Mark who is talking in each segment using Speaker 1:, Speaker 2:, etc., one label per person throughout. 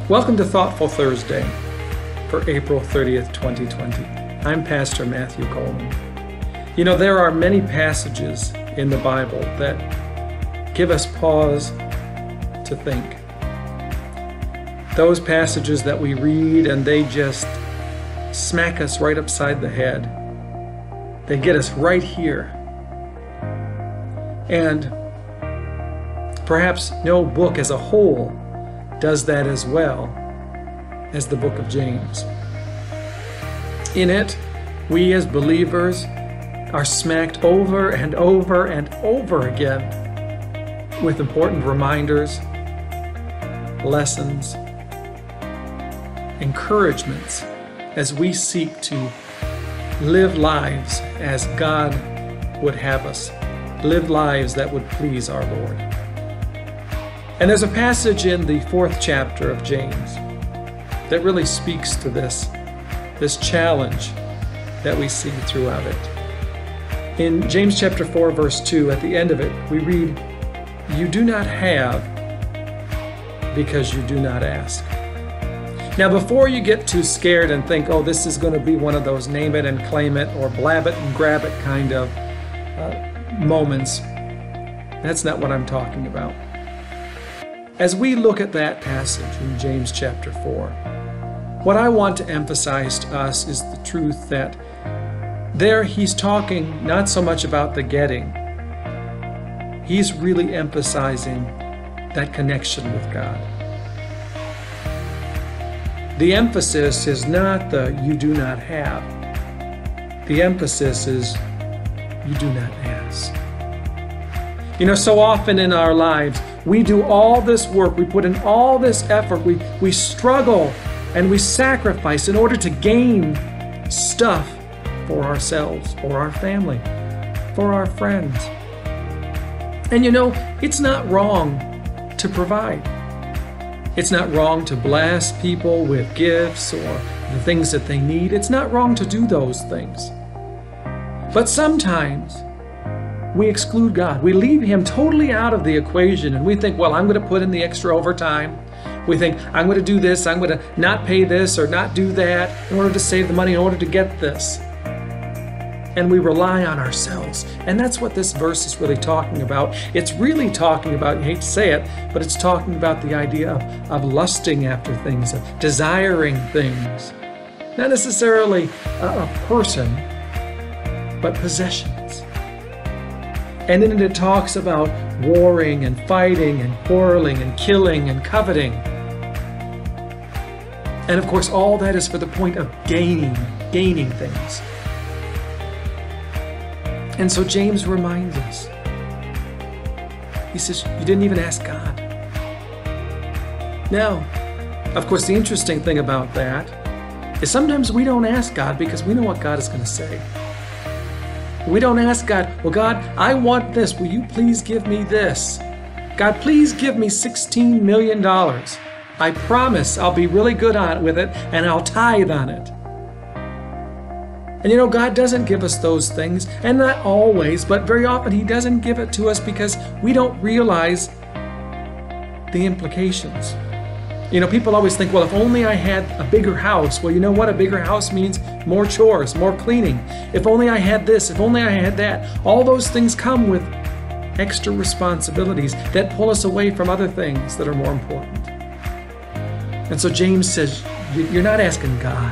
Speaker 1: Welcome to Thoughtful Thursday for April 30th, 2020. I'm Pastor Matthew Coleman. You know, there are many passages in the Bible that give us pause to think. Those passages that we read and they just smack us right upside the head. They get us right here. And perhaps no book as a whole does that as well as the book of James. In it, we as believers are smacked over and over and over again with important reminders, lessons, encouragements as we seek to live lives as God would have us, live lives that would please our Lord. And there's a passage in the 4th chapter of James that really speaks to this challenge that we see throughout it. In James chapter 4, verse 2, at the end of it, we read, "You do not have because you do not ask." Now, before you get too scared and think, oh, this is going to be one of those name it and claim it or blab it and grab it kind of moments, that's not what I'm talking about. As we look at that passage in James chapter 4, what I want to emphasize to us is the truth that there he's talking not so much about the getting. He's really emphasizing that connection with God. The emphasis is not the you do not have. The emphasis is you do not ask. You know, so often in our lives, we do all this work, we put in all this effort, we struggle and we sacrifice in order to gain stuff for ourselves, for our family, for our friends. And you know, it's not wrong to provide. It's not wrong to bless people with gifts or the things that they need. It's not wrong to do those things. But sometimes we exclude God. We leave Him totally out of the equation and we think, well, I'm going to put in the extra overtime. We think, I'm going to do this, I'm going to not pay this or not do that in order to save the money, in order to get this. And we rely on ourselves. And that's what this verse is really talking about. It's really talking about, you hate to say it, but it's talking about the idea of lusting after things, of desiring things. Not necessarily a person, but possessions. And then it talks about warring and fighting and quarreling and killing and coveting. And of course, all that is for the point of gaining things. And so James reminds us. He says, you didn't even ask God. Now, of course, the interesting thing about that is sometimes we don't ask God because we know what God is going to say. We don't ask God, well, God, I want this. Will you please give me this? God, please give me $16 million. I promise I'll be really good with it and I'll tithe on it. And you know, God doesn't give us those things, and not always, but very often He doesn't give it to us because we don't realize the implications. You know, people always think, well, if only I had a bigger house. Well, you know what? A bigger house means more chores, more cleaning. If only I had this, if only I had that. All those things come with extra responsibilities that pull us away from other things that are more important. And so James says, you're not asking God.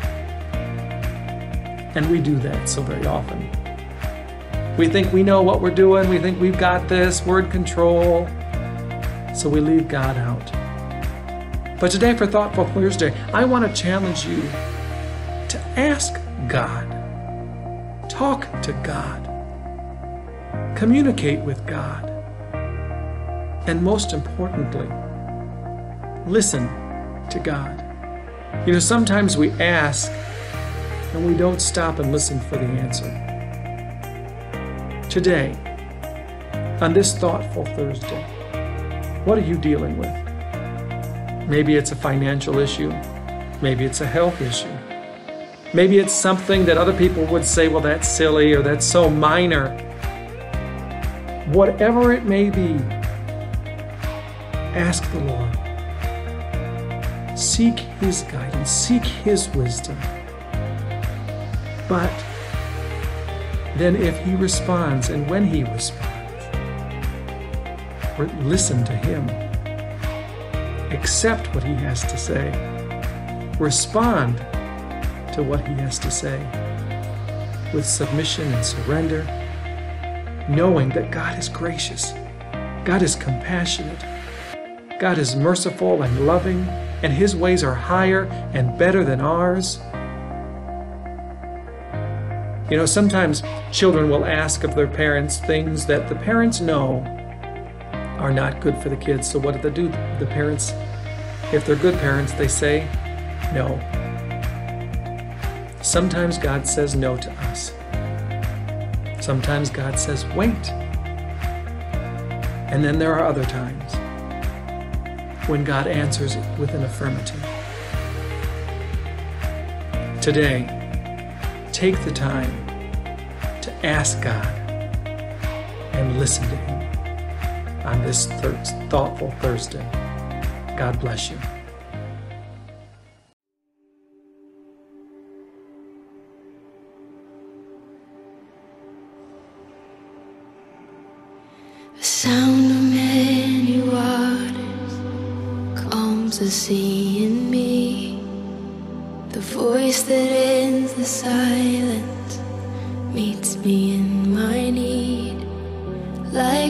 Speaker 1: And we do that so very often. We think we know what we're doing. We think we've got this. We're in control. So we leave God out. But today for Thoughtful Thursday, I want to challenge you to ask God. Talk to God. Communicate with God. And most importantly, listen to God. You know, sometimes we ask and we don't stop and listen for the answer. Today, on this Thoughtful Thursday, what are you dealing with? Maybe it's a financial issue. Maybe it's a health issue. Maybe it's something that other people would say, well, that's silly or that's so minor. Whatever it may be, ask the Lord. Seek His guidance. Seek His wisdom. But then if He responds, and when He responds, listen to Him. Accept what He has to say. Respond to what He has to say with submission and surrender, knowing that God is gracious, God is compassionate, God is merciful and loving, and His ways are higher and better than ours. You know, sometimes children will ask of their parents things that the parents know are not good for the kids. So what do? The parents, if they're good parents, they say no. Sometimes God says no to us. Sometimes God says wait. And then there are other times when God answers with an affirmative. Today, take the time to ask God and listen to Him on this thoughtful Thursday. God bless you.
Speaker 2: The sound of many waters calms the sea in me. The voice that ends the silence meets me in my need. Like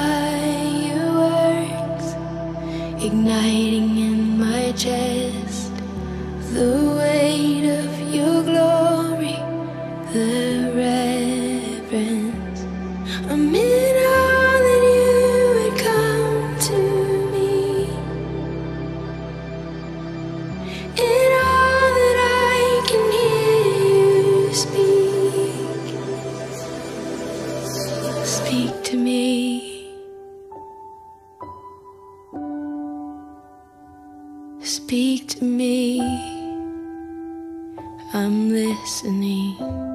Speaker 2: fireworks igniting in my chest, the weight of your glory, the reverence. I'm in all that you would come to me, in all that I can hear you speak. Speak to me. Speak to me, I'm listening.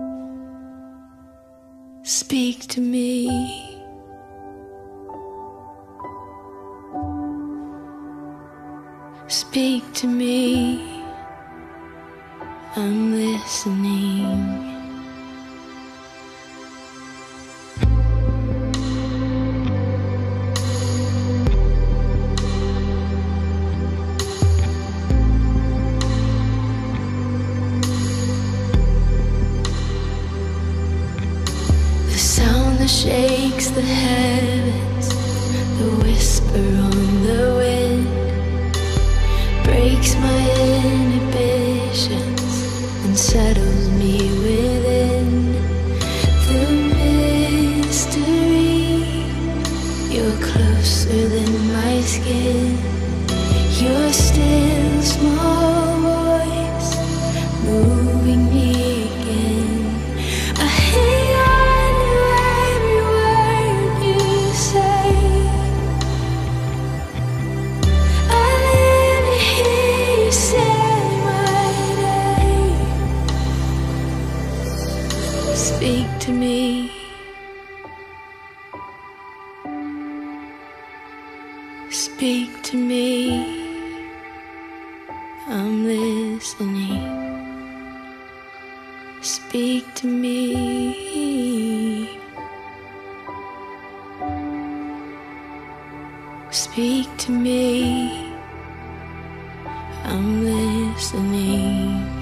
Speaker 2: Speak to me. Speak to me, I'm listening. That shakes the heavens, the whisper on the wind, breaks my inhibitions and settles me within. The mystery, you're closer than my skin. Your still small voice moving me again. I hang on to every word you say. I live to hear you say my name. Speak to me. Speak to me. I'm listening. Speak to me. Speak to me. I'm listening.